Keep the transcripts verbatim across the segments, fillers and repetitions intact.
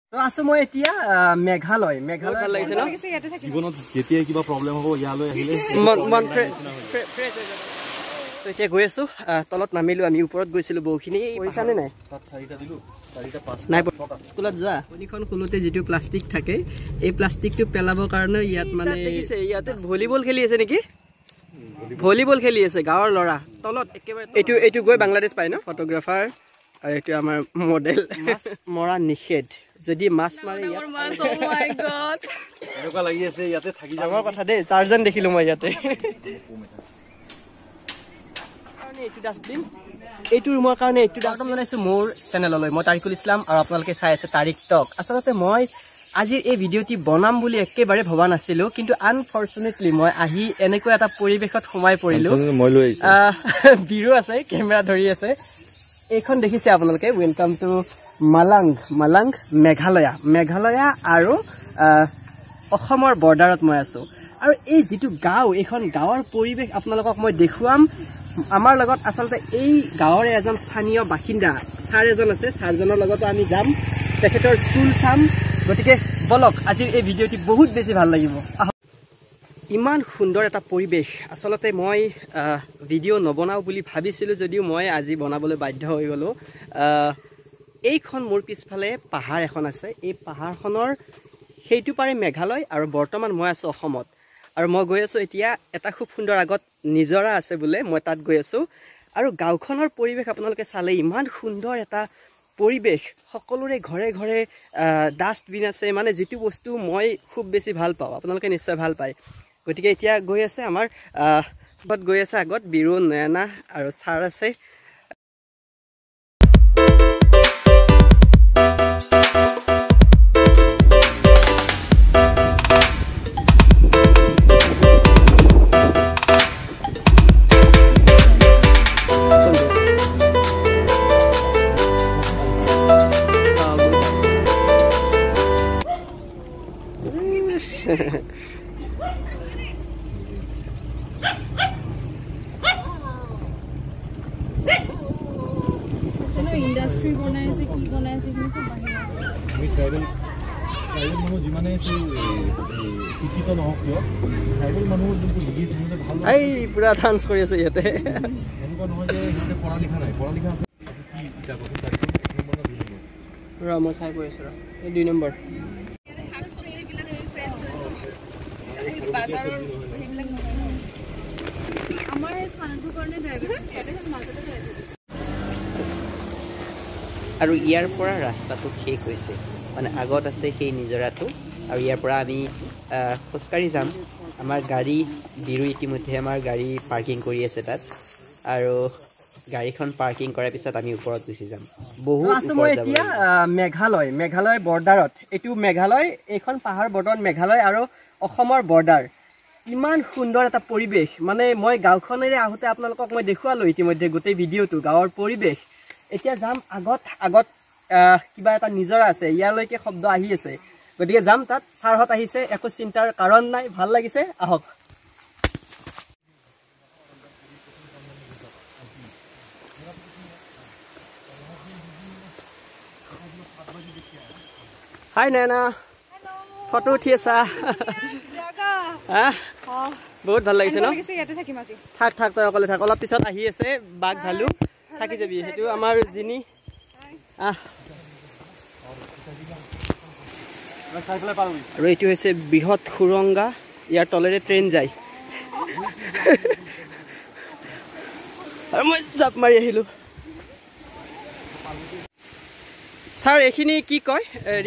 তো আছো মই এতিয়া মেঘালয় মেঘালয় ভাল লাগিছে ন জীৱনত কেতিয়া কিবা প্ৰবলেম হ'ব ইয়ালৈ আহিলে মন ফ্ৰেছ হৈ যাব তো এতিয়া গৈ আছো তলত নামিলো আমি ওপৰত গৈছিলো বহুখিনি পইচানে নাই তাত চাৰিটা দিলো চাৰিটা পাঁচ নাই স্কুলত যোৱা কোনিখন খুলোতে যেটো প্লাষ্টিক থাকে এই প্লাষ্টিকটো পেলাবৰ কাৰণে ইয়াত মানে দেখিছে ইয়াতে ভলিবল খেলি আছে নেকি ভলিবল খেলি আছে গাঁৱৰ ল'ৰা তলত একেবাৰে এইটো এইটো গৈ বাংলাদেশ পায় ন ফটোগ্ৰাফাৰ আৰু এইটো আমাৰ মডেল মৰা নিষেধ যদি মাছ মাৰে ইয়াত ও মাই গড এনেকুৱা লাগি আছে ইয়াতে থাকি যাবৰ কথা দেই টাৰ্জন দেখিলো মই ইয়াতে কাৰণে এইটো ডাষ্টবিন এইটো ৰুমৰ কাৰণে এইটো ডাষ্টবিন জনাইছো মোৰ চেনেললৈ মই তাৰিকুল ইছলাম আৰু আপোনালোকে চাই আছে তাৰিক টক আচলতে মই আজিৰ এই ভিডিঅ'টি বনাম বুলি একেবাৰে ভবা নাছিলো কিন্তু আনফৰ্চুনেটলি মই আহি এনেকুৱা এটা পৰিৱেশত সোমাই পৰিলো মই লৈ আহিছো বিৰু আছে কেমেৰা ধৰি আছে এইখন দেখিছে আপোনালোকে ওয়েলকাম টু মালাং মালাং মেঘালয়া মেঘালয়া আৰু অসমৰ বৰ্ডাৰত মই আছো আৰু এই যেটো গাঁও এখন গাঁৱৰ পৰিৱেশ আপোনালোকক মই দেখুৱাম আমাৰ লগত আচলতে এই গাঁৱৰ এজন স্থানীয় বাসিন্দা ছাৰ এজন আছে ছাৰজনৰ লগত আমি যাম তেখেতৰ স্কুল চাম গতিকে বলক আজিৰ এই ভিডিঅ'টি বহুত বেছি ভাল লাগিব ইমান সুন্দৰ এটা পৰিৱেশ আচলতে মই ভিডিঅ' নবনাও বুলি ভাবিছিলোঁ যদিও মই আজি বনাবলৈ বাধ্য হৈ গ'লোঁ এইখন মোৰ পিছফালে পাহাৰ এখন আছে এই পাহাৰখনৰ সেইটো পাৰে মেঘালয় আৰু বৰ্তমান মই আছোঁ অসমত আৰু মই গৈ আছোঁ এতিয়া এটা খুব সুন্দৰ আগত নিজৰা আছে বোলে মই তাত গৈ আছোঁ আৰু গাঁওখনৰ পৰিৱেশ আপোনালোকে চালে ইমান সুন্দৰ এটা পৰিৱেশ সকলোৰে ঘৰে ঘৰে ডাষ্টবিন আছে মানে যেটো বস্তু মই খুব বেছি ভাল পাওঁ আপোনালোকে নিশ্চয় ভাল পায় গতিকে এতিয়া গৈ আছে আমাৰ আগত গৈ আছে আগত বিৰু নয়না আৰু ছাৰ আছে industry बनाएছে কি बनाएছে কিন্তু সব বাহিৰ আমি ট্ৰাইবেল ট্ৰাইবেল মানুহ যিমানে শিক্ষিত নহওক কিয় ট্ৰাইবেল মানুহৰ যোনটো বুদ্ধি সিহঁতে ভাল এই পুৰা ডান্স কৰি আছে ইয়াতে এনেকুৱা নহয় যে সিহঁতে পঢ়া লিখা নাই পঢ়া লিখা আছে কি কিতাপ আছে তাৰিখ এক নম্বৰ না দুই নম্বৰ ৰ মই চাই গৈ আছোঁ ৰ এই দুই নম্বৰ আমাৰ এই খানাটোৰ কাৰণে ড্ৰাইভাৰ ইয়াতে মাৰ্কেটত আছে আৰু ইয়াৰ পৰা ৰাস্তাটো শেষ হৈছে মানে আগত আছে সেই নিজৰাটো আৰু ইয়াৰ পৰা আমি খোজকাঢ়ি যাম আমাৰ গাড়ী বিৰু ইতিমধ্যে আমাৰ গাড়ী পাৰ্কিং কৰি আছে তাত আৰু গাড়ীখন পাৰ্কিং কৰাৰ পিছত আমি ওপৰত গুচি যাম বহুত আছো মই এতিয়া মেঘালয় মেঘালয় বৰ্ডাৰত এইটো মেঘালয় এইখন পাহাৰ বৰ্ডাৰত মেঘালয় আৰু অসমৰ বৰ্ডাৰ ইমান সুন্দৰ এটা পৰিৱেশ মানে মই গাঁওখনেৰে আহোঁতে আপোনালোকক মই দেখুৱালোঁ ইতিমধ্যে গোটেই ভিডিঅ'টো গাঁৱৰ পৰিৱেশ এতিয়া যাম আগত আগত কিবা এটা নিজৰা আছে ইয়ালৈকে শব্দ আহি আছে গতিকে যাম তাত ছাৰহঁত আহিছে একো চিন্তাৰ কাৰণ নাই ভাল লাগিছে আহক হাই নয়না ফটো উঠি আছা বহুত ভাল লাগিছে ন থাক থাক তই অকলে থাক অলপ পিছত আহি আছে বাঘ ভালু থাকি যাবি সেইটো আমাৰ জিনি আহ আৰু এইটো হৈছে বৃহৎ সুৰংগা ইয়াৰ তলেৰে ট্ৰেইন যায় আৰু মই জাপ মাৰি আহিলোঁ ছাৰ এইখিনি কি কয়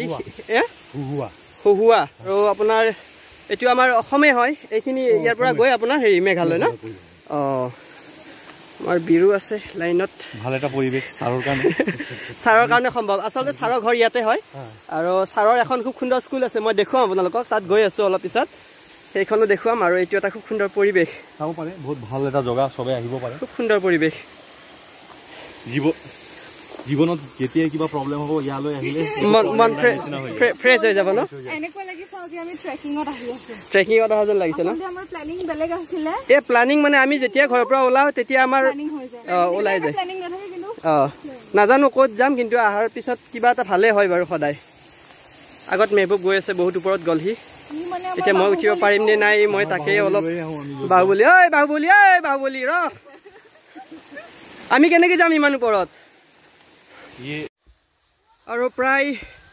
হুহুৱা আৰু আপোনাৰ এইটো আমাৰ অসমে হয় এইখিনি ইয়াৰ পৰা গৈ আপোনাৰ হেৰি মেঘালয় ন অঁ আমাৰ বিৰু আছে লাইনত ভাল এটা পৰিৱেশ ছাৰৰ কাৰণে ছাৰৰ কাৰণে সম্ভৱ আচলতে ছাৰৰ ঘৰ ইয়াতে হয় আৰু ছাৰৰ এখন খুব সুন্দৰ স্কুল আছে মই দেখুৱাম আপোনালোকক তাত গৈ আছোঁ অলপ পিছত সেইখনো দেখুৱাম আৰু এইটো এটা খুব সুন্দৰ পৰিৱেশ চাব পাৰে বহুত ভাল এটা জেগা চবে আহিব পাৰে খুব সুন্দৰ পৰিৱেশ জীৱ জীৱনত কেতিয়া কিবা প্ৰবলেম হ'ব ইয়ালৈ আহিলে মন ফ্ৰেছ হৈ যাব ন এনেকুৱা লাগি চাও যে আমি ট্ৰেকিংত আহি আছো ট্ৰেকিংত অহা যেন লাগিছে ন আমাৰ প্ল্যানিং বেলেগ আছিল এই প্ল্যানিং মানে আমি যেতিয়া ঘৰৰ পৰা ওলাও তেতিয়া আমাৰ ওলাই যায় প্ল্যানিং নাথাকে কিন্তু অঁ নাজানো ক'ত যাম কিন্তু আহাৰ পিছত কিবা এটা ভালে হয় বাৰু সদায় আগত মেহবুব গৈ আছে বহুত ওপৰত গলহি এতিয়া মই উঠিব পাৰিম নে নাই মই তাকে অলপ বাহুবলী ঐ বাহুবলী ঐ বাহুবলী ৰ আমি কেনেকৈ যাম ইমান ওপৰত আৰু প্ৰায়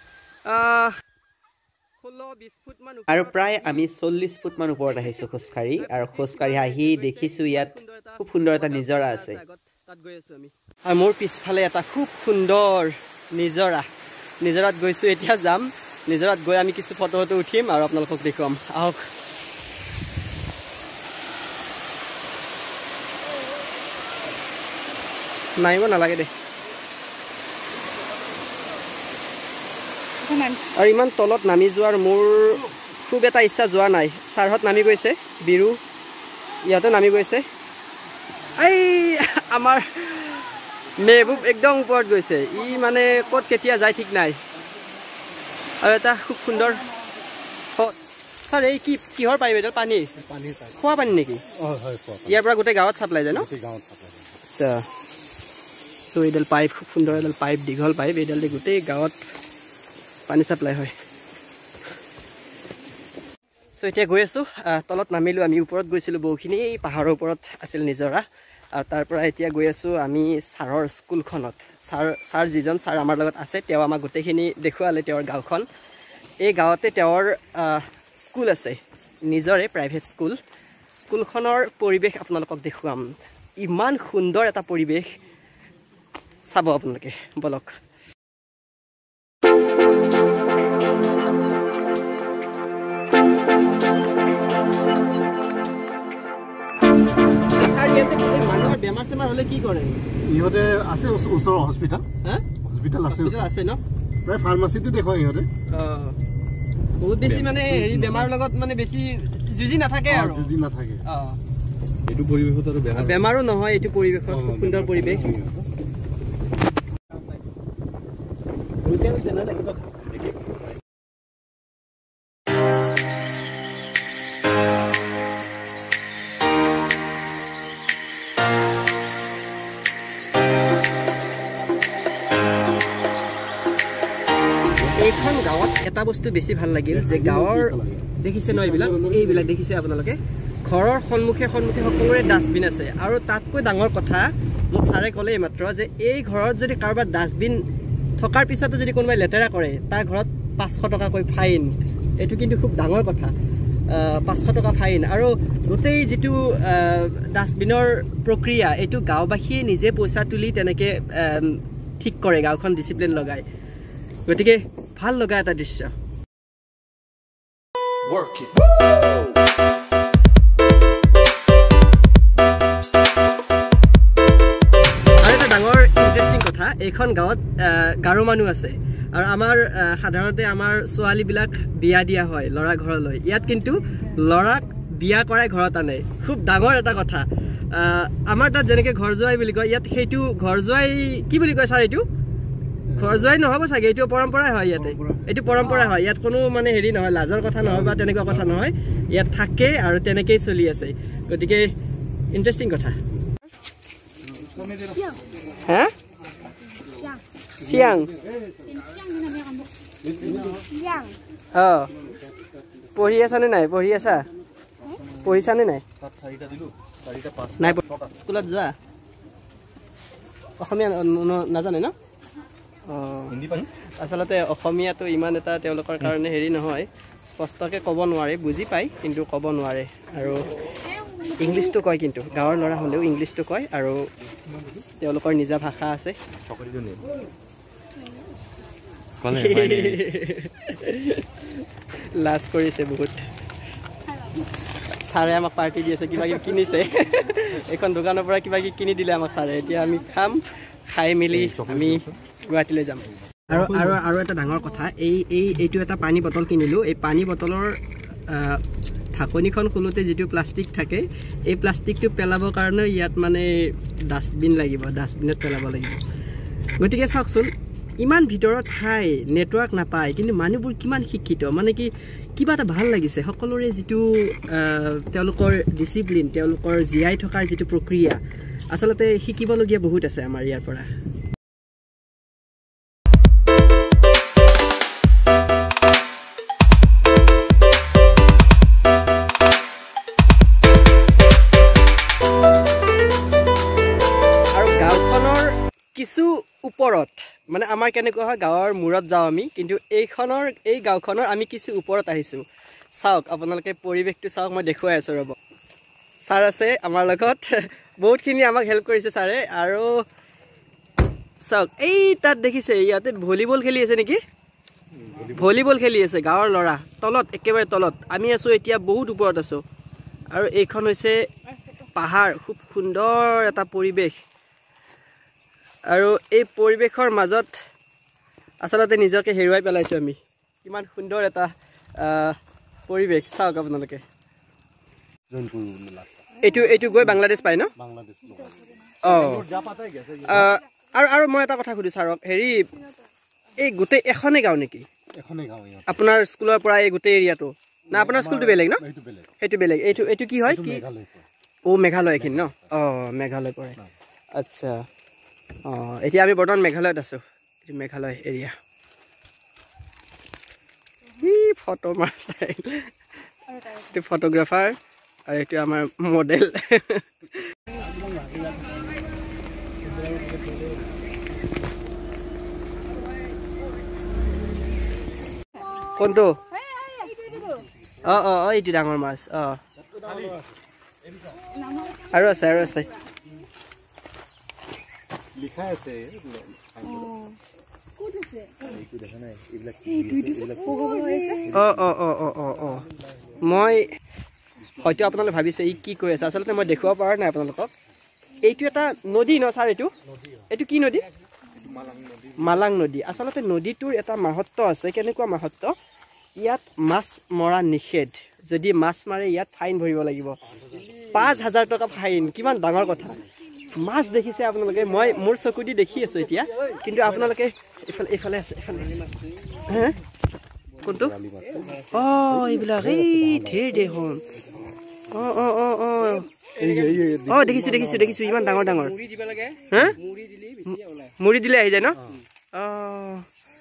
আৰু প্ৰায় আমি চল্লিছ ফুটমান ওপৰত আহিছোঁ খোজকাঢ়ি আৰু খোজকাঢ়ি আহি দেখিছোঁ ইয়াত খুব সুন্দৰ এটা নিজৰা আছে আৰু মোৰ পিছফালে এটা খুব সুন্দৰ নিজৰা নিজৰাত গৈছোঁ এতিয়া যাম নিজৰাত গৈ আমি কিছু ফটো ফটো উঠিম আৰু আপোনালোকক দেখুৱাম আহক নাইব নালাগে দে আৰু ইমান তলত নামি যোৱাৰ মোৰ খুব এটা ইচ্ছা যোৱা নাই ছাৰহঁত নামি গৈছে বিৰু ইয়াতে নামি গৈছে এই আমাৰ মেহবুব একদম ওপৰত গৈছে ই মানে ক'ত কেতিয়া যায় ঠিক নাই আৰু এটা খুব সুন্দৰ ছাৰ এই কি কিহৰ পাইপ এইডাল পানী খোৱা পানী নেকি ইয়াৰ পৰা গোটেই গাঁৱত চাপ্লাই যায় ন আচ্ছা তো এইডাল পাইপ খুব সুন্দৰ এডাল পাইপ দীঘল পাইপ এইডাল দি গোটেই গাঁৱত পানী চাপ্লাই হয় চ' এতিয়া গৈ আছোঁ তলত নামিলোঁ আমি ওপৰত গৈছিলোঁ বহুখিনি এই পাহাৰৰ ওপৰত আছিল নিজৰা আৰু তাৰ পৰা এতিয়া গৈ আছোঁ আমি ছাৰৰ স্কুলখনত ছাৰ ছাৰ যিজন ছাৰ আমাৰ লগত আছে তেওঁ আমাক গোটেইখিনি দেখুৱালে তেওঁৰ গাঁওখন এই গাঁৱতে তেওঁৰ স্কুল আছে নিজৰে প্ৰাইভেট স্কুল স্কুলখনৰ পৰিৱেশ আপোনালোকক দেখুৱাম ইমান সুন্দৰ এটা পৰিৱেশ চাব আপোনালোকে বলক মানুহৰ বেমাৰ চেমাৰ হ'লে কি কৰে ইহঁতে আছে ওচৰৰ হস্পিটেল হস্পিটেল আছে আছে ন প্ৰায় ফাৰ্মাচীটো দেখুৱাই ইহঁতে বহুত বেছি মানে হেৰি বেমাৰৰ লগত মানে বেছি যুঁজি নাথাকে আৰু যুঁজি নাথাকে এইটো পৰিৱেশত আৰু বেমাৰো নহয় এইটো পৰিৱেশত খুব সুন্দৰ পৰিৱেশ এইখন গাঁৱত এটা বস্তু বেছি ভাল লাগিল যে গাঁৱৰ দেখিছে ন এইবিলাক এইবিলাক দেখিছে আপোনালোকে ঘৰৰ সন্মুখে সন্মুখে সকলোৰে ডাষ্টবিন আছে আৰু তাতকৈ ডাঙৰ কথা মোক ছাৰে ক'লে এইমাত্ৰ যে এই ঘৰত যদি কাৰোবাৰ ডাষ্টবিন থকাৰ পিছতো যদি কোনোবাই লেতেৰা কৰে তাৰ ঘৰত পাঁচশ টকাকৈ ফাইন এইটো কিন্তু খুব ডাঙৰ কথা পাঁচশ টকা ফাইন আৰু গোটেই যিটো ডাষ্টবিনৰ প্ৰক্ৰিয়া এইটো গাঁওবাসীয়ে নিজে পইচা তুলি তেনেকৈ ঠিক কৰে গাঁওখন ডিচিপ্লিন লগায় গতিকে ভাল লগা এটা দৃশ্য আৰু এটা ডাঙৰ ইণ্টাৰেষ্টিং কথা এইখন গাঁৱত গাৰো মানুহ আছে আৰু আমাৰ সাধাৰণতে আমাৰ ছোৱালীবিলাক বিয়া দিয়া হয় ল'ৰা ঘৰলৈ ইয়াত কিন্তু ল'ৰাক বিয়া কৰাই ঘৰত আনে খুব ডাঙৰ এটা কথা আমাৰ তাত যেনেকৈ ঘৰ জোৱাই বুলি কয় ইয়াত সেইটো ঘৰ জোৱাই কি বুলি কয় ছাৰ এইটো ঘৰ জোৱাই নহ'ব চাগে এইটো পৰম্পৰাই হয় ইয়াতে এইটো পৰম্পৰা হয় ইয়াত কোনো মানে হেৰি নহয় লাজৰ কথা নহয় বা তেনেকুৱা কথা নহয় ইয়াত থাকে আৰু তেনেকেই চলি আছে গতিকে ইণ্টাৰেষ্টিং কথা হা চিয়াং অঁ পঢ়ি আছানে নাই পঢ়ি আছা পঢ়িছানে নাই নাই স্কুলত যোৱা অসমীয়া নাজানে ন অঁ আচলতে অসমীয়াটো ইমান এটা তেওঁলোকৰ কাৰণে হেৰি নহয় স্পষ্টকৈ ক'ব নোৱাৰে বুজি পায় কিন্তু ক'ব নোৱাৰে আৰু ইংলিছটো কয় কিন্তু গাঁৱৰ ল'ৰা হ'লেও ইংলিছটো কয় আৰু তেওঁলোকৰ নিজা ভাষা আছে লাজ কৰিছে বহুত ছাৰে আমাক পাৰ্টি দি আছে কিবা কিবি কিনিছে এইখন দোকানৰ পৰা কিবা কিবি কিনি দিলে আমাক ছাৰে এতিয়া আমি খাম খাই মেলি আমি গুৱাহাটীলৈ যাম আৰু আৰু আৰু এটা ডাঙৰ কথা এই এই এইটো এটা পানী বটল কিনিলোঁ এই পানী বটলৰ ঢাকনিখন খোলোতে যিটো প্লাষ্টিক থাকে এই প্লাষ্টিকটো পেলাবৰ কাৰণে ইয়াত মানে ডাষ্টবিন লাগিব ডাষ্টবিনত পেলাব লাগিব গতিকে চাওকচোন ইমান ভিতৰত ঠাই নেটৱৰ্ক নাপায় কিন্তু মানুহবোৰ কিমান শিক্ষিত মানে কি কিবা এটা ভাল লাগিছে সকলোৰে যিটো তেওঁলোকৰ ডিচিপ্লিন তেওঁলোকৰ জীয়াই থকাৰ যিটো প্ৰক্ৰিয়া আচলতে শিকিবলগীয়া বহুত আছে আমাৰ ইয়াৰ পৰা কিছু ওপৰত মানে আমাৰ কেনেকুৱা হয় গাঁৱৰ মূৰত যাওঁ আমি কিন্তু এইখনৰ এই গাঁওখনৰ আমি কিছু ওপৰত আহিছোঁ চাওক আপোনালোকে পৰিৱেশটো চাওক মই দেখুৱাই আছোঁ ৰ'ব ছাৰ আছে আমাৰ লগত বহুতখিনি আমাক হেল্প কৰিছে ছাৰে আৰু চাওক এই তাত দেখিছে ইয়াতে ভলীবল খেলি আছে নেকি ভলীবল খেলি আছে গাঁৱৰ ল'ৰা তলত একেবাৰে তলত আমি আছোঁ এতিয়া বহুত ওপৰত আছোঁ আৰু এইখন হৈছে পাহাৰ খুব সুন্দৰ এটা পৰিৱেশ আৰু এই পৰিৱেশৰ মাজত আচলতে নিজকে হেৰুৱাই পেলাইছোঁ আমি কিমান সুন্দৰ এটা পৰিৱেশ চাওক আপোনালোকে এইটো এইটো গৈ বাংলাদেশ পায় ন অঁ আৰু আৰু মই এটা কথা সুধোঁ ছাৰক হেৰি এই গোটেই এখনেই গাঁও নেকি আপোনাৰ স্কুলৰ পৰা এই গোটেই এৰিয়াটো না আপোনাৰ স্কুলটো বেলেগ ন সেইটো বেলেগ এইটো এইটো কি হয় কি অ' মেঘালয় এইখিনি ন অঁ মেঘালয় পৰে আচ্ছা অঁ এতিয়া আমি বৰ্তমান মেঘালয়ত আছোঁ এইটো মেঘালয় এৰিয়া ই ফটো মাৰ চাই এইটো ফটোগ্ৰাফাৰ আৰু এইটো আমাৰ মডেল কোনটো অঁ অঁ অঁ এইটো ডাঙৰ মাছ অঁ আৰু আছে আৰু আছে লিখা আছে অঁ অঁ অঁ অঁ অঁ অঁ মই হয়তো আপোনালোকে ভাবিছে ই কি কৈ আছে আচলতে মই দেখুৱাব পৰা নাই আপোনালোকক এইটো এটা নদী ন ছাৰ এইটো এইটো কি নদী মালাং নদী আচলতে নদীটোৰ এটা মাহাত্ম্য আছে কেনেকুৱা মাহাত্ম্য ইয়াত মাছ মৰা নিষেধ যদি মাছ মাৰে ইয়াত ফাইন ভৰিব লাগিব পাঁচ হাজাৰ টকা ফাইন কিমান ডাঙৰ কথা মাছ দেখিছে আপোনালোকে মই মোৰ চকু দি দেখি আছোঁ এতিয়া কিন্তু আপোনালোকে এইফালে এইফালে আছে এইফালে হে কোনটো অঁ এইবিলাক এই ঢেৰ দেখোন অঁ অঁ অঁ অঁ অঁ দেখিছোঁ দেখিছোঁ দেখিছোঁ ইমান ডাঙৰ ডাঙৰ হা মুড়ি দিলে আহি যায় ন অঁ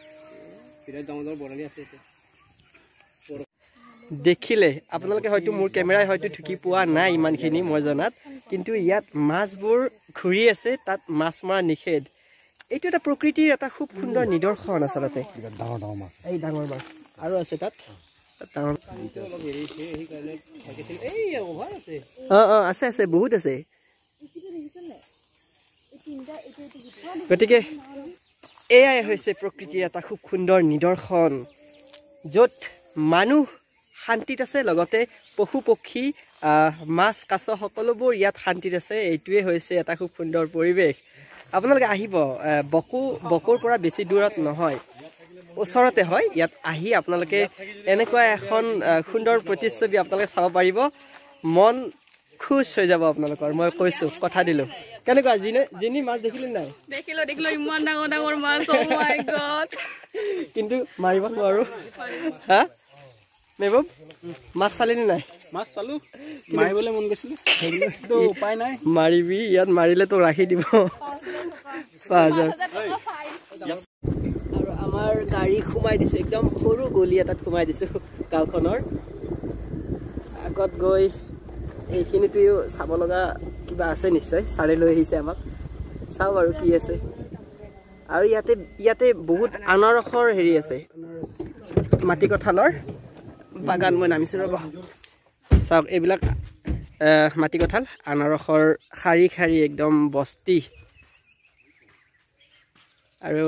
দেখিলে আপোনালোকে হয়তো মোৰ কেমেৰাই হয়তো ঢুকি পোৱা নাই ইমানখিনি মই জনাত কিন্তু ইয়াত মাছবোৰ ঘূৰি আছে তাত মাছ মৰা নিষেধ এইটো এটা প্ৰকৃতিৰ এটা খুব সুন্দৰ নিদৰ্শন আচলতে ডাঙৰ ডাঙৰ মাছ এই ডাঙৰ মাছ আৰু আছে তাত ডাঙৰ অঁ অঁ আছে আছে বহুত আছে গতিকে এয়াই হৈছে প্ৰকৃতিৰ এটা খুব সুন্দৰ নিদৰ্শন য'ত মানুহ শান্তিত আছে লগতে পশু পক্ষী মাছ কাছ সকলোবোৰ ইয়াত শান্তিত আছে এইটোৱে হৈছে এটা খুব সুন্দৰ পৰিৱেশ আপোনালোকে আহিব বকো বকোৰ পৰা বেছি দূৰত নহয় ওচৰতে হয় ইয়াত আহি আপোনালোকে এনেকুৱা এখন সুন্দৰ প্ৰতিচ্ছবি আপোনালোকে চাব পাৰিব মন খুচ হৈ যাব আপোনালোকৰ মই কৈছোঁ কথা দিলোঁ কেনেকুৱা জিনে জিনি মাছ দেখিলে নাই দেখিলো দেখিলো ইমান ডাঙৰ ডাঙৰ মাছ ও মাই গড কিন্তু মাৰিব নোৱাৰো হা মেহবুব মাছ চালিনি নাই মাছ চালো মাৰিবলৈ মন গৈছিল তো উপায় নাই মাৰিবি ইয়াত মাৰিলে তো ৰাখি দিব পাঁচ হাজাৰ আৰু আমাৰ গাড়ী সোমাই দিছোঁ একদম সৰু গলি এটাত সোমাই দিছোঁ গাঁওখনৰ আগত গৈ এইখিনিতো চাব লগা কিবা আছে নিশ্চয় ছাৰে লৈ আহিছে আমাক চাওঁ আৰু কি আছে আৰু ইয়াতে ইয়াতে বহুত আনাৰসৰ হেৰি আছে মাটি কঁঠালৰ বাগান মই নামিছোঁ ৰ'ব চাওক এইবিলাক মাটি কঁঠাল আনাৰসৰ শাৰী শাৰী একদম বস্তি আৰু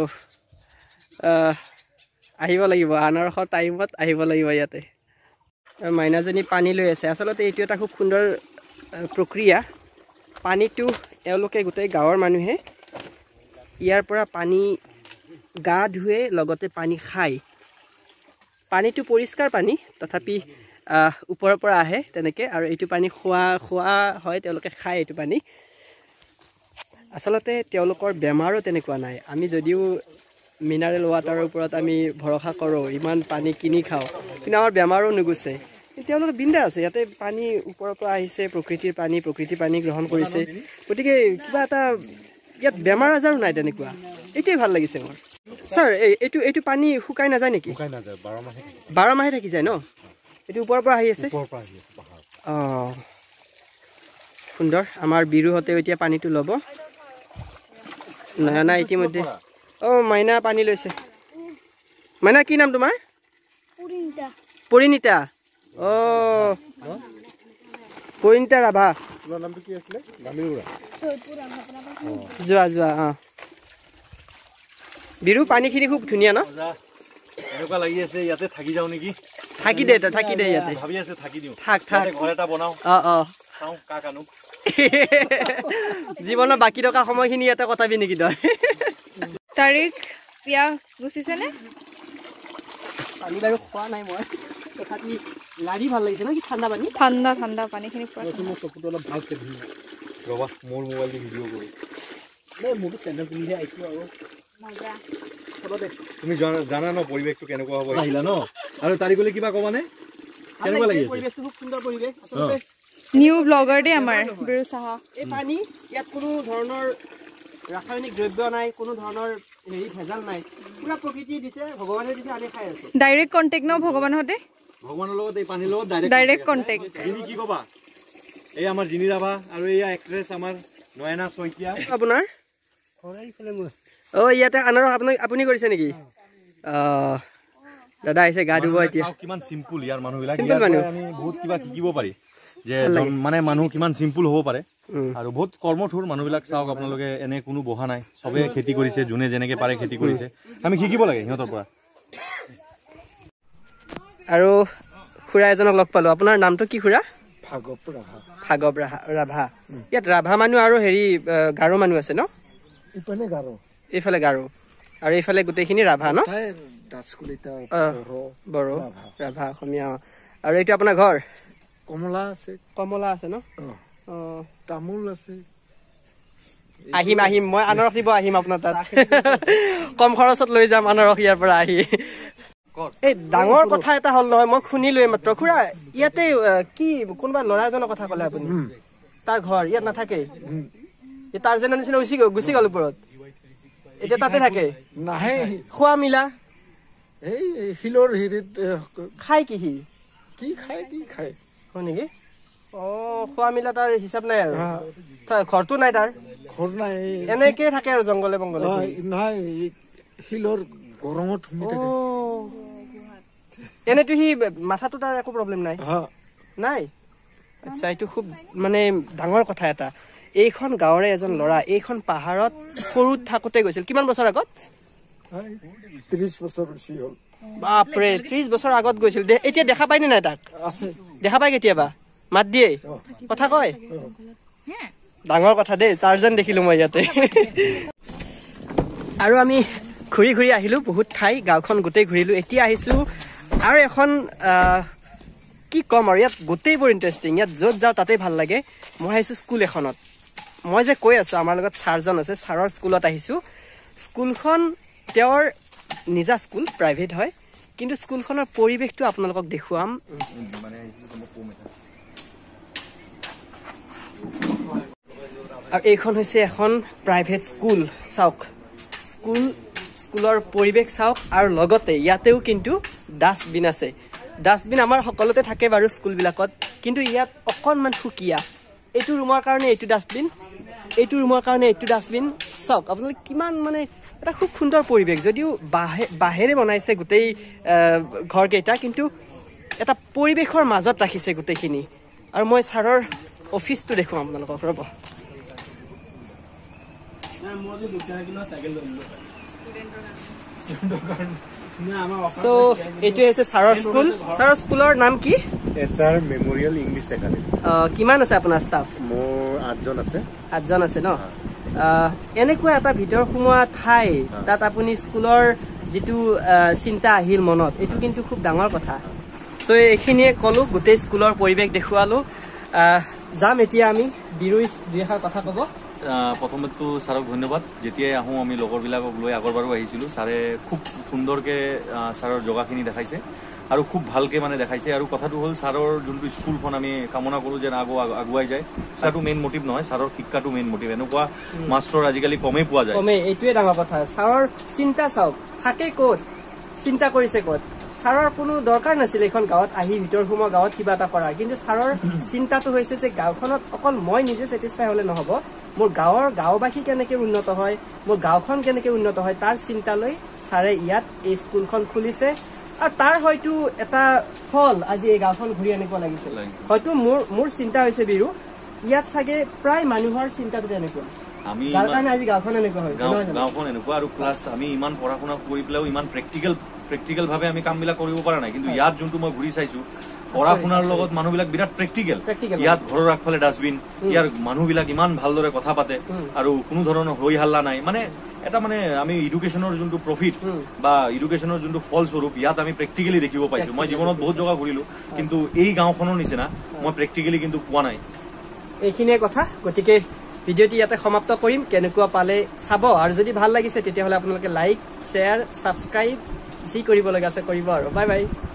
আহিব লাগিব আনাৰসৰ টাইমত আহিব লাগিব ইয়াতে আৰু মাইনাজনী পানী লৈ আছে আচলতে এইটো এটা খুব সুন্দৰ প্ৰক্ৰিয়া পানীটো এওঁলোকে গোটেই গাঁৱৰ মানুহে ইয়াৰ পৰা পানী গা ধুৱে লগতে পানী খায় পানীটো পৰিষ্কাৰ পানী তথাপি ওপৰৰ পৰা আহে তেনেকৈ আৰু এইটো পানী খোৱা খোৱা হয় তেওঁলোকে খায় এইটো পানী আচলতে তেওঁলোকৰ বেমাৰো তেনেকুৱা নাই আমি যদিও মিনাৰেল ৱাটাৰৰ ওপৰত আমি ভৰসা কৰোঁ ইমান পানী কিনি খাওঁ কিন্তু আমাৰ বেমাৰো নুগুচে তেওঁলোকে বিন্দা আছে ইয়াতে পানী ওপৰৰ পৰা আহিছে প্ৰকৃতিৰ পানী প্ৰকৃতিৰ পানী গ্ৰহণ কৰিছে গতিকে কিবা এটা ইয়াত বেমাৰ আজাৰো নাই তেনেকুৱা এইটোৱে ভাল লাগিছে মোৰ ছাৰ এইটো এইটো পানী শুকাই নাযায় নেকি বাৰ মাহে থাকি যায় ন এইটো ওপৰৰ পৰা আহি আছে অঁ সুন্দৰ আমাৰ বিৰুহঁতেও এতিয়া পানীটো ল'ব নয়না ইতিমধ্যে অ মাইনা পানী লৈছে মাইনা কি নাম তোমাৰ পৰিণীতা পৰিণীতা অ পৰিণীতা ৰাভা তোমাৰ নামটো কি আছিলে গামিৰুৰা যোৱা যোৱা অ বিৰু পানীখিনি খুব ধুনীয়া ন এনেকুৱা লাগি আছে ইয়াতে থাকি যাও নেকি থাকি দে থাকি দে ইয়াতে ভাবি আছে থাকি দিও থাক থাক ঘৰ এটা বনাও অ অ চাও কাক আনো জীৱনৰ বাকী থকা সময়খিনি ইয়াতে কটাবি নেকি তই তাৰিক বিয়া গুচিছেনে পানী বাৰু খোৱা নাই মই তথাপি লাৰি ভাল লাগিছে ন কি ঠাণ্ডা পানী ঠাণ্ডা ঠাণ্ডা পানীখিনি মোৰ চকুটো অলপ ভালকে ধুনীয়া ৰবা মোৰ মোবাইল দি ভিডিঅ' কৰো মই মোৰতো চেণ্ডেল পিন্ধিহে আহিছোঁ আৰু তুমি জানা ন পৰিৱেশটো কেনেকুৱা হ'ব আহিলা ন আৰু তাৰিখলৈ কিবা ক'বানে কেনেকুৱা লাগি আছে পৰিৱেশটো খুব সুন্দৰ পৰিৱেশ আচলতে নিউ ব্লগাৰ দে আমাৰ বিৰু চাহা এই পানী ইয়াত কোনো ধৰণৰ ৰাসায়নিক দ্ৰব্য নাই কোনো ধৰণৰ হেৰি ভেজাল নাই পুৰা প্ৰকৃতি দিছে ভগৱানে দিছে আমি খাই আছো ডাইৰেক্ট কণ্টেক্ট ন ভগৱানৰ সৈতে ভগৱানৰ লগত এই পানীৰ লগত ডাইৰেক্ট ডাইৰেক্ট কণ্টেক্ট তুমি কি ক'বা এই আমাৰ জিনি ৰাভা আৰু এয়া এক্ট্ৰেছ আমাৰ নয়না শইকীয়া আপোনাৰ অ ইয়াতে আনাৰস আপুনি আপুনি কৰিছে নেকি অ দাদা আহিছে গা ধুব এতিয়া কিমান চিম্পুল ইয়াৰ মানুহবিলাক আমি বহুত কিবা শিকিব পাৰি যে মানে মানুহ কিমান চিম্পুল হ'ব পাৰে আৰু বহুত কৰ্মঠোৰ মানুহবিলাক চাওক আপোনালোকে এনে কোনো বহা নাই চবে খেতি কৰিছে যোনে যেনেকে পাৰে খেতি কৰিছে আমি শিকিব লাগে সিহঁতৰ পৰা আৰু খুৰা এজনক লগ পালো আপোনাৰ নামটো কি খুৰা ভাগৱ ৰাভা ভাগৱ ৰাভা ইয়াত ৰাভা মানুহ আৰু হেৰি গাৰো মানুহ আছে ন ইপানে গাৰো এইফালে গাৰো আৰু এইফালে গোটেইখিনি ৰাভা ন বড়ো ৰাভা অসমীয়া আৰু এইটো আপোনাৰ ঘৰ কমলা আছে কমলা আছে ন অ তামোল আছে আহিম আহিম মই আনাৰস দিব আহিম আপোনাৰ তাত কম খৰচত লৈ যাম আনাৰস ইয়াৰ পৰা আহি এই ডাঙৰ কথা এটা হ'ল নহয় মই শুনিলোৱে মাত্ৰ খুৰা ইয়াতে কি কোনোবা ল'ৰা এজনৰ কথা ক'লে আপুনি তাৰ ঘৰ ইয়াত নাথাকে তাৰ যেন নিচিনা গুচি গ'ল গুচি গ'ল ওপৰত এতিয়া তাতে থাকে নাহে খোৱা মিলা এই শিলৰ হেৰিত খাই কি সি কি খায় কি খায় হয় নেকি অ খোৱা মিলা তাৰ হিচাপ নাই আৰু ঘৰটো নাই তাৰ ঘৰ নাই এনেকে থাকে আৰু জংগলে বংগলে নাই শিলৰ গৰমত সোমাই থাকে এনেতো সি মাথাটো তাৰ একো প্ৰব্লেম নাই নাই আচ্ছা এইটো খুব মানে ডাঙৰ কথা এটা এইখন গাঁৱৰে এজন ল'ৰা এইখন পাহাৰত সৰুত থাকোতে গৈছিল কিমান বছৰ আগত ত্ৰিশ বছৰ বেছি হ'ল বাপৰে ত্ৰিশ বছৰ আগত গৈছিল এতিয়া দেখা পাইনে নাই তাক আছে দেখা পাই কেতিয়াবা মাত দিয়ে কথা কয় ডাঙৰ কথা দেই তাৰ যেন দেখিলো মই ইয়াতে আৰু আমি ঘূৰি ঘূৰি আহিলো বহুত ঠাই গাঁওখন গোটেই ঘূৰিলো এতিয়া আহিছো আৰু এখন কি ক'ম আৰু ইয়াত গোটেইবোৰ ইণ্টাৰেষ্টিং ইয়াত য'ত যাওঁ তাতেই ভাল লাগে মই আহিছো স্কুল এখনত মই যে কৈ আছো আমাৰ লগত ছাৰজন আছে ছাৰৰ স্কুলত আহিছো স্কুলখন তেওঁৰ নিজা স্কুল প্ৰাইভেট হয় কিন্তু স্কুলখনৰ পৰিৱেশটো আপোনালোকক দেখুৱাম আৰু এইখন হৈছে এখন প্ৰাইভেট স্কুল চাওক স্কুল স্কুলৰ পৰিৱেশ চাওক আৰু লগতে ইয়াতেও কিন্তু ডাষ্টবিন আছে ডাষ্টবিন আমাৰ সকলোতে থাকে বাৰু স্কুলবিলাকত কিন্তু ইয়াত অকণমান সুকীয়া এইটো ৰুমৰ কাৰণে এইটো ডাষ্টবিন এইটো ৰুমৰ কাৰণে এইটো ডাষ্টবিন চাওক আপোনালোকে কিমান মানে এটা খুব সুন্দৰ পৰিৱেশ যদিও বাঁহে বাঁহেৰে বনাইছে গোটেই ঘৰকেইটা কিন্তু এটা পৰিৱেশৰ মাজত ৰাখিছে গোটেইখিনি আৰু মই ছাৰৰ অফিচটো দেখুৱাম আপোনালোকক ৰ'ব So, এইটো হৈছে ছাৰৰ স্কুল ছাৰৰ স্কুলৰ নাম কি এছআৰ মেমৰিয়েল ইংলিছ একাডেমি কিমান আছে আপোনাৰ ষ্টাফ মোৰ আঠজন আছে আঠজন আছে ন এনেকুৱা এটা ভিতৰ সোমোৱা ঠাই তাত আপুনি স্কুলৰ যিটো চিন্তা আহিল মনত এইটো কিন্তু খুব ডাঙৰ কথা চ' এইখিনিয়ে ক'লো গোটেই স্কুলৰ পৰিৱেশ দেখুৱালো যাম এতিয়া আমি বিৰুই দুই এষাৰ কথা ক'ব প্ৰথমতেতো ছাৰক ধন্যবাদ যেতিয়াই আহোঁ আমি লগৰবিলাকক লৈ আগৰবাৰো আহিছিলোঁ ছাৰে খুব সুন্দৰকৈ ছাৰৰ জগাখিনি দেখাইছে আৰু খুব ভালকৈ মানে দেখাইছে আৰু কথাটো হ'ল ছাৰৰ যোনটো স্কুলখন আমি কামনা কৰোঁ যেন আগু আগুৱাই যায় ছাৰটো মেইন মটিভ নহয় ছাৰৰ শিক্ষাটো মেইন মটিভ এনেকুৱা মাষ্টৰ আজিকালি কমেই পোৱা যায় কমেই এইটোৱে ডাঙৰ কথা ছাৰৰ চিন্তা চাওক থাকে ক'ত চিন্তা কৰিছে ক'ত ছাৰৰ কোনো দৰকাৰ নাছিল এখন গাঁৱত আহি ভিতৰ সোমোৱা গাঁৱত কিবা এটা কৰা কিন্তু ছাৰৰ চিন্তাটো হৈছে যে গাঁওখনত অকল মই নিজে ছেটিছফাই হ'লে নহ'ব মোৰ গাঁৱৰ গাঁওবাসী কেনেকৈ উন্নত হয় মোৰ গাঁওখন কেনেকৈ উন্নত হয় তাৰ চিন্তা লৈ ছাৰে ইয়াত এই স্কুলখন খুলিছে আৰু তাৰ হয়তো এটা ফল আজি এই গাঁওখন ঘূৰি আনিব লাগিছে হয়তো মোৰ মোৰ চিন্তা হৈছে বিৰু ইয়াত চাগে প্ৰায় মানুহৰ চিন্তাটো তেনেকুৱা আমি যাৰ কাৰণে আজি গাঁওখন এনেকুৱা হৈছে গাঁওখন এনেকুৱা আৰু প্লাছ আমি ইমান পঢ়া শুনা কৰি পেলাইও ইমান প্ৰেক্টিকেল প্ৰেক্টিকেল ভাৱে আমি কামবিলাক কৰিব পৰা নাই কিন্তু ইয়াত যোনটো মই ঘূৰি চাইছো পঢ়া শুনাৰ লগত মানুহবিলাক বিৰাট প্ৰেক্টিকেল ইয়াত ঘৰৰ আগফালে ডাষ্টবিন ইয়াৰ মানুহবিলাক ইমান ভালদৰে কথা পাতে আৰু কোনো ধৰণৰ হৈ হাল্লা নাই মানে এটা মানে আমি এডুকেশ্যনৰ যোনটো প্ৰফিট বা এডুকেশ্যনৰ যোনটো ফলস্বৰূপ ইয়াত আমি প্ৰেক্টিকেলি দেখিব পাইছো মই জীৱনত বহুত জেগা ঘূৰিলো কিন্তু এই গাঁওখনৰ নিচিনা মই প্ৰেক্টিকেলি কিন্তু পোৱা নাই এইখিনিয়ে কথা গতিকে ভিডিঅ'টি ইয়াতে সমাপ্ত কৰিম কেনেকুৱা পালে চাব আৰু যদি ভাল লাগিছে তেতিয়াহ'লে আপোনালোকে লাইক শ্বেয়াৰ ছাবস্ক্ৰাইব যি কৰিব লগা আছে কৰিব আৰু বাই বাই